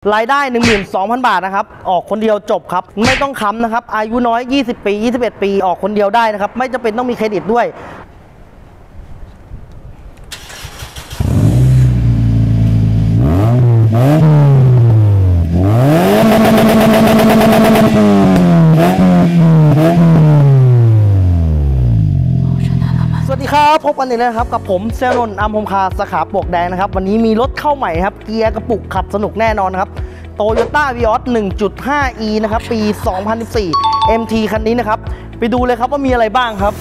รายได้ 12,000 บาทนะครับออกคนเดียวจบครับไม่ต้องค้ำนะครับอายุน้อย20 ปี21 ปีออกคนเดียวได้นะครับไม่จำเป็นต้องมีเครดิตด้วยสวัสดีครับพบกันอีกแล้วครับกับผมเซลล์นนท์อัมพมคาสาขาปลวกแดงนะครับวันนี้มีรถเข้าใหม่ครับเกียร์กระปุกขับสนุกแน่นอนครับ Toyota Vios 1.5e นะครับปี 2014 MT คันนี้นะครับไปดูเลยครับว่ามีอะไรบ้างครับ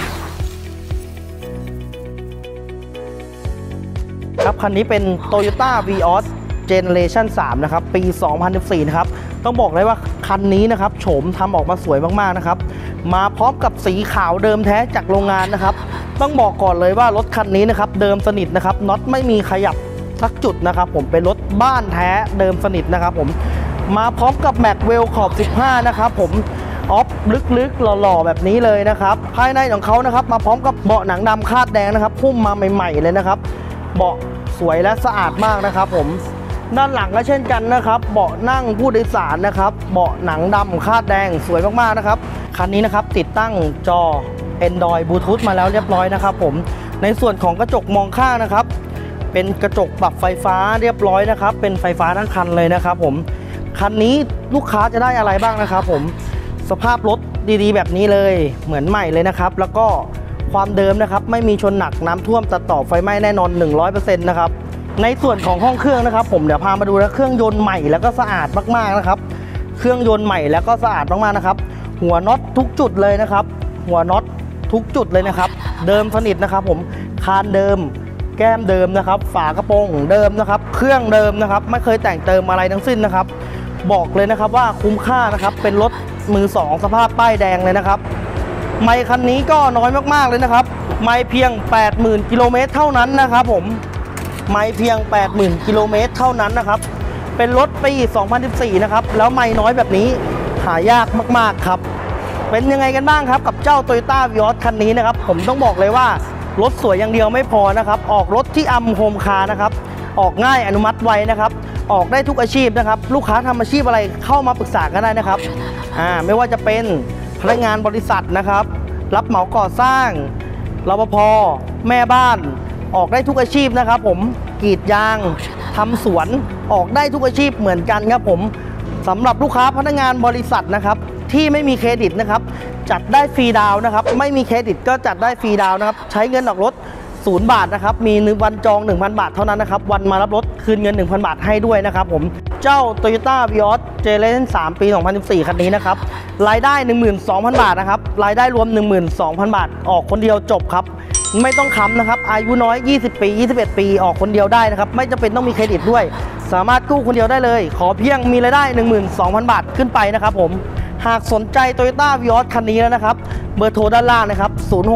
คันนี้เป็น Toyota Vios Generation 3 นะครับปี 2014 นะครับต้องบอกเลยว่าคันนี้นะครับโฉมทำออกมาสวยมากๆนะครับมาพร้อมกับสีขาวเดิมแท้จากโรงงานนะครับต้องบอกก่อนเลยว่ารถคันนี้นะครับเดิมสนิทนะครับน็อตไม่มีขยับสักจุดนะครับผมเป็นรถบ้านแท้เดิมสนิทนะครับผมมาพร้อมกับแม็กเวลขอบ 15 นะครับผมออฟลึกๆหล่อๆแบบนี้เลยนะครับภายในของเขานะครับมาพร้อมกับเบาะหนังดำคาดแดงนะครับพุ่มมาใหม่ๆเลยนะครับเบาะสวยและสะอาดมากนะครับผมด้านหลังก็เช่นกันนะครับเบาะนั่งผู้โดยสารนะครับเบาะหนังดำคาดแดงสวยมากๆนะครับคันนี้นะครับติดตั้งจอ Android Bluetooth มาแล้วเรียบร้อยนะครับผมในส่วนของกระจกมองข้างนะครับเป็นกระจกปรับไฟฟ้าเรียบร้อยนะครับเป็นไฟฟ้าทั้งคันเลยนะครับผมคันนี้ลูกค้าจะได้อะไรบ้างนะครับผมสภาพรถดีๆแบบนี้เลยเหมือนใหม่เลยนะครับแล้วก็ความเดิมนะครับไม่มีชนหนักน้ำท่วมตัดต่อไฟไหม้แน่นอน 100% นะครับในส่วนของห้องเครื่องนะครับผมเดี๋ยวพามาดูนะเครื่องยนต์ใหม่แล้วก็สะอาดมากๆนะครับเครื่องยนต์ใหม่แล้วก็สะอาดมากๆนะครับหัวน็อตทุกจุดเลยนะครับหัวน็อตทุกจุดเลยนะครับเดิมสนิทนะครับผมคานเดิมแก้มเดิมนะครับฝากระโปรงเดิมนะครับเครื่องเดิมนะครับไม่เคยแต่งเติมอะไรทั้งสิ้นนะครับบอกเลยนะครับว่าคุ้มค่านะครับเป็นรถมือ2สภาพป้ายแดงเลยนะครับไมล์คันนี้ก็น้อยมากๆเลยนะครับไมล์เพียง 80,000 กิโลเมตรเท่านั้นนะครับผมไมล์เพียง 80,000 กิโลเมตรเท่านั้นนะครับเป็นรถปี 2014 นะครับแล้วไมล์น้อยแบบนี้หายากมากๆครับเป็นยังไงกันบ้างครับกับเจ้า Toyota Vios คันนี้นะครับผมต้องบอกเลยว่ารถสวยอย่างเดียวไม่พอนะครับออกรถที่อัมโฮมคาร์นะครับออกง่ายอนุมัติไวนะครับออกได้ทุกอาชีพนะครับลูกค้าทำอาชีพอะไรเข้ามาปรึกษากันได้นะครับไม่ว่าจะเป็นพนักงานบริษัทนะครับรับเหมาก่อสร้างรปภ.แม่บ้านออกได้ทุกอาชีพนะครับผมกรีดยางทำสวนออกได้ทุกอาชีพเหมือนกันครับผมสำหรับลูกค้าพนักงานบริษัทนะครับที่ไม่มีเครดิตนะครับจัดได้ฟรีดาวนะครับไม่มีเครดิตก็จัดได้ฟรีดาวนะครับใช้เงินออกรถ0 บาทนะครับมีวันจอง 1,000 บาทเท่านั้นนะครับวันมารับรถคืนเงิน 1,000 บาทให้ด้วยนะครับผมเจ้า Toyota Vios Generation 3 ปี 2014 คันนี้นะครับรายได้ 12,000 บาทนะครับรายได้รวม 12,000 บาทออกคนเดียวจบครับไม่ต้องค้ำนะครับอายุน้อย20 ปี21 ปีออกคนเดียวได้นะครับไม่จำเป็นต้องมีเครดิตด้วยสามารถกู้คนเดียวได้เลยขอเพียงมีรายได้ 12,000 บาทขึ้นไปนะครับผมหากสนใจ Toyota Vios คันนี้แล้วนะครับเบอร์โทรด้านล่างนะครับ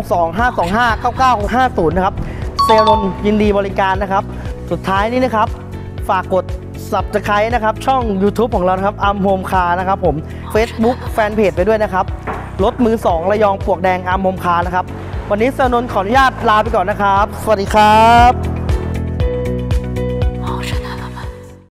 0625259950นะครับเซลล์นนท์ยินดีบริการนะครับสุดท้ายนี้นะครับฝากกด Subscribe นะครับช่อง YouTube ของเราครับอัมโฮมคาร์นะครับผม Facebook Fanpage ไปด้วยนะครับรถมือ2ระยองปลวกแดงอัมโฮมคาร์นะครับวันนี้เซลล์นนท์ขออนุญาตลาไปก่อนนะครับสวัสดีครับ